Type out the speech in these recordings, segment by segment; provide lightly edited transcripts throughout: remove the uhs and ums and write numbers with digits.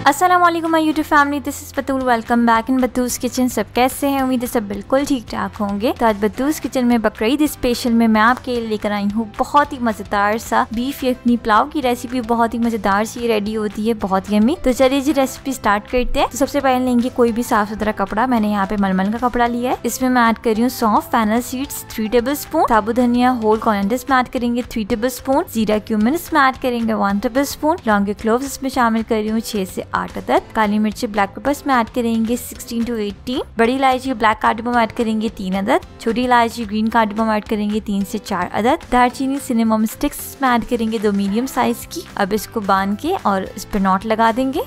अस्सलाम वालेकुम my YouTube family, this is Batool. Welcome back in Batool's kitchen. सब कैसे हैं? उम्मीद है सब बिल्कुल ठीक ठाक होंगे। तो आज बतूस किचन में बकरीद स्पेशल में मैं आपके लिए लेकर आई हूँ बहुत ही मजेदार सा बीफ यखनी पुलाव की रेसिपी। बहुत ही मजेदार सी रेडी होती है, बहुत ही यम्मी। तो चलिए जी रेसिपी स्टार्ट करते हैं। तो सबसे पहले लेंगे कोई भी साफ सुथरा कपड़ा। मैंने यहाँ पे मलमल का कपड़ा लिया है। इसमें मैं ऐड कर रही हूँ सौंफ, फेनल सीड्स 3 टेबल स्पून, साबुत धनिया होल कोरिएंडर में ऐड करेंगे 3 टेबल स्पून, जीरा क्यूमिन इसमें ऐड करेंगे 1 टेबल स्पून, लौंग क्लोव्स इसमें शामिल कर रही हूँ 6 से 8 अदद, काली मिर्ची ब्लैक पेपर्स में ऐड करेंगे 16 to 18, बड़ी इलायची ब्लैक कार्डमम ऐड करेंगे 3 अदद, छोटी इलायची ग्रीन कार्डमम ऐड करेंगे 3 से 4 अदद, दालचीनी सिनेमम स्टिक्स में ऐड करेंगे 2 मीडियम साइज की। अब इसको बांध के और इस पर नॉट लगा देंगे।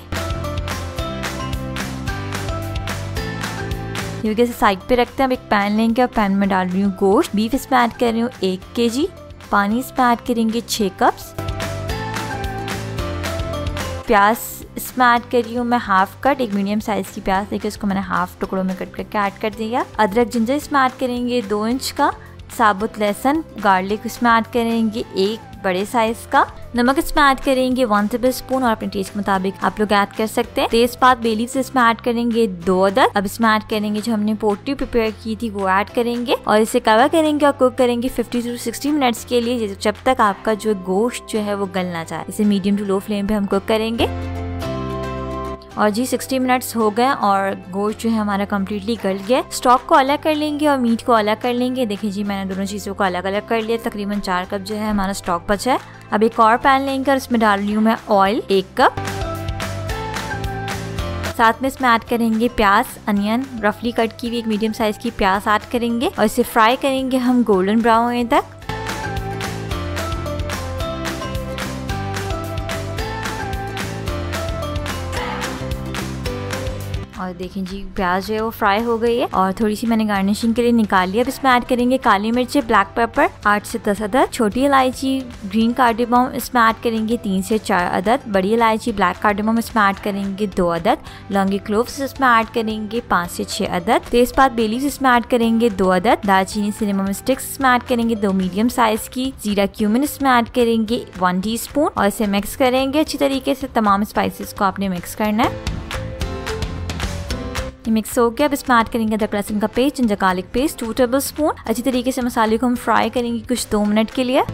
ये साइड पे रखते हैं। अब एक पैन लेंगे और पैन में डाल रही हूँ गोश्त। बीफ इसमें ऐड कर रही हूँ 1 kg, पानी इसमें ऐड करेंगे 6 कप्स, प्याज इसमें ऐड कर रही हूँ मैं हाफ कट, एक मीडियम साइज की प्याज लेके उसको मैंने हाफ टुकड़ों में कट करके ऐड कर दिया। अदरक जिंजर इसमें ऐड करेंगे 2 इंच का, साबुत लहसुन गार्लिक इसमें ऐड करेंगे 1 बड़े साइज का, नमक इसमें ऐड करेंगे 1 टेबल स्पून और अपने टेस्ट के मुताबिक आप लोग ऐड कर सकते हैं। तेजपात बेली से इसमें ऐड करेंगे 2 अदद। अब इसमें ऐड करेंगे जो हमने पोटली प्रिपेयर की थी वो ऐड करेंगे और इसे कवर करेंगे और कुक करेंगे 50 to 60 मिनट्स के लिए, जब तक आपका जो गोश्त जो है वो गल ना जाए। इसे मीडियम टू लो फ्लेम पे हम कुक करेंगे। और जी 60 मिनट्स हो गए और गोश्त जो है हमारा कम्प्लीटली गल गया। स्टॉक को अलग कर लेंगे और मीट को अलग कर लेंगे। देखिए जी मैंने दोनों चीज़ों को अलग अलग कर लिया। तकरीबन 4 कप जो है हमारा स्टॉक बचा है। अब एक और पैन लेंगे और इसमें डाल रही हूँ मैं ऑयल 1 कप, साथ में इसमें ऐड करेंगे प्याज अनियन रफली कट की हुई 1 मीडियम साइज की प्याज ऐड करेंगे और इसे फ्राई करेंगे हम गोल्डन ब्राउन होने तक। और देखें जी प्याज जो है वो फ्राई हो गई है और थोड़ी सी मैंने गार्निशिंग के लिए निकाल लिया। अब इसमें ऐड करेंगे काली मिर्च ब्लैक पेपर 8 से 10 अदद, छोटी इलायची ग्रीन कार्डमम इसमें ऐड करेंगे 3 से 4 अदद, बड़ी इलायची ब्लैक कार्डमम इसमें ऐड करेंगे 2 अदद, लौंगी क्लोव्स इसमें ऐड करेंगे 5 से 6 अदद, तेजपात बेलीज इसमें ऐड करेंगे 2 अदद, दालचीनी सिनेमम स्टिक्स इसमें ऐड करेंगे 2 मीडियम साइज की, जीरा क्यूमिन इसमें ऐड करेंगे 1 टीस्पून और इसे मिक्स करेंगे अच्छी तरीके से। तमाम स्पाइसेस को आपने मिक्स करना है। ये मिक्स हो गया। अब इसमें ऐड करेंगे अदरक लहसुन का paste, ginger garlic paste 2 tablespoon. अच्छी तरीके से मसाले को हम फ्राई करेंगे कुछ 2 मिनट के लिए।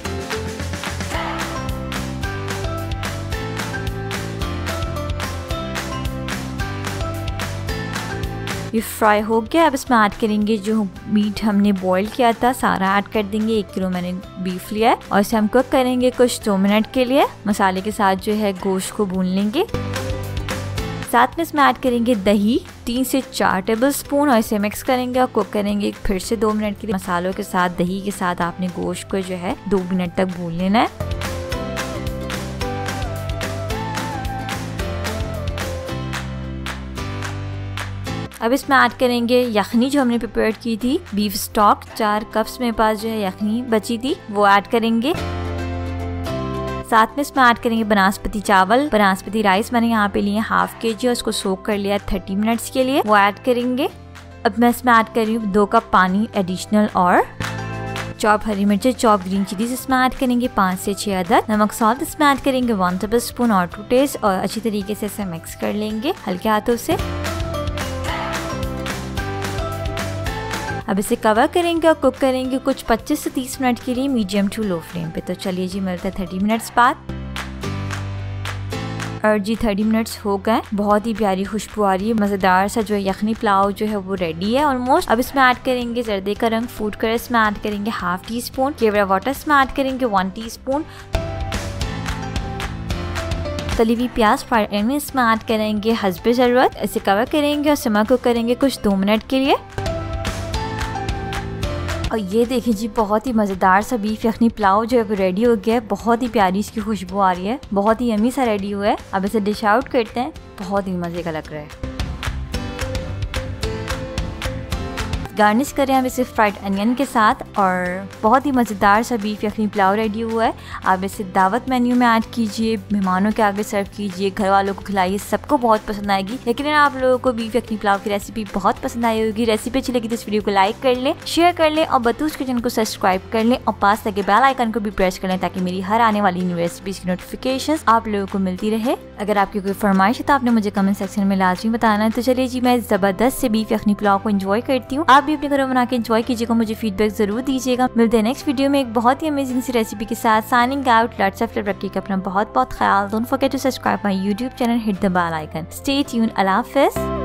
ये फ्राई हो गया। अब इसमें ऐड करेंगे जो मीट हमने बॉईल किया था सारा ऐड कर देंगे। 1 किलो मैंने बीफ लिया है और इसे हम कुक करेंगे कुछ 2 मिनट के लिए। मसाले के साथ जो है गोश्त को भून लेंगे। साथ में इसमें ऐड करेंगे दही 3 से 4 टेबल स्पून और इसे मिक्स करेंगे और कुक करेंगे फिर से 2 मिनट के लिए। मसालों के साथ दही के साथ आपने गोश्त को जो है 2 मिनट तक भून लेना है। अब इसमें ऐड करेंगे यखनी जो हमने प्रिपेयर की थी, बीफ स्टॉक 4 कप्स मेरे पास जो है यखनी बची थी वो ऐड करेंगे। साथ में इसमें ऐड करेंगे बनास्पति चावल, बनास्पति राइस मैंने यहाँ पे लिए हाफ kg और उसको सोक कर लिया 30 मिनट्स के लिए, वो ऐड करेंगे। अब मैं इसमें ऐड कर रही हूँ 2 कप पानी एडिशनल और चॉप हरी मिर्ची चॉप ग्रीन चिलीज इसमें ऐड करेंगे 5 से 6 अदद, नमक सॉल्ट इसमें ऐड करेंगे 1 टेबल स्पून और टू टेस्ट और अच्छी तरीके से इसे मिक्स कर लेंगे हल्के हाथों से। अब इसे कवर करेंगे और कुक करेंगे कुछ 25 से 30 मिनट के लिए मीडियम टू लो फ्लेम पे। तो चलिए जी मिलते हैं 30 मिनट्स बाद। और जी 30 मिनट्स हो गए। बहुत ही प्यारी खुशबू आ रही है। मज़ेदार सा जो है यखनी पुलाव जो है वो रेडी है ऑलमोस्ट। अब इसमें ऐड करेंगे जर्दे का रंग फूड कलर इसमें ऐड करेंगे हाफ टी स्पून, केवड़ा वाटर इसमें ऐड करेंगे 1 टीस्पून, तली हुई प्याज फ्राइड अनियन इसमें ऐड करेंगे हस्बे ज़रूरत। इसे कवर करेंगे और सिमर कुक करेंगे कुछ 2 मिनट के लिए। और ये देखिए जी बहुत ही मज़ेदार सा बीफ यखनी पुलाव जो है वो रेडी हो गया है। बहुत ही प्यारी इसकी खुशबू आ रही है, बहुत ही यम्मी सा रेडी हुआ है। अब इसे डिश आउट करते हैं, बहुत ही मज़े का लग रहा है। गार्निश करें हम इसे फ्राइड अनियन के साथ और बहुत ही मज़ेदार सा बीफ यखनी पुलाव रेडी हुआ है। आप इसे दावत मेन्यू में ऐड कीजिए, मेहमानों के आगे सर्व कीजिए, घर वालों को खिलाइए, सबको बहुत पसंद आएगी। लेकिन आप लोगों को बीफ यखनी पुलाव की रेसिपी बहुत पसंद आई होगी। रेसिपी अच्छी लगी तो इस वीडियो को लाइक कर लें, शेयर कर लें और बतूस किचन को सब्सक्राइब कर लें और पास लगे बेल आइकन को भी प्रेस कर लें ताकि मेरी हर आने वाली न्यू रेसिपीज की नोटिफिकेशंस आप लोगों को मिलती रहे। अगर आपकी कोई फरमाइश है तो आपने मुझे कमेंट सेक्शन में लाजमी बताना है। तो चलिए जी, मैं जबरदस्त से बीफ यखनी पुलाव को एंजॉय करती हूँ। आप भी अपने घरों में बना के एंजॉय कीजिएगा, मुझे फीडबैक जरूर दीजिएगा। मिलते हैं नेक्स्ट वीडियो में एक बहुत ही अमेजिंग सी रेसिपी के साथ। Signing out, lots of love, रखिएगा अपना बहुत बहुत ख्याल। Don't forget to subscribe my YouTube channel, hit the bell icon. Stay tuned, अल्लाह हाफिज़।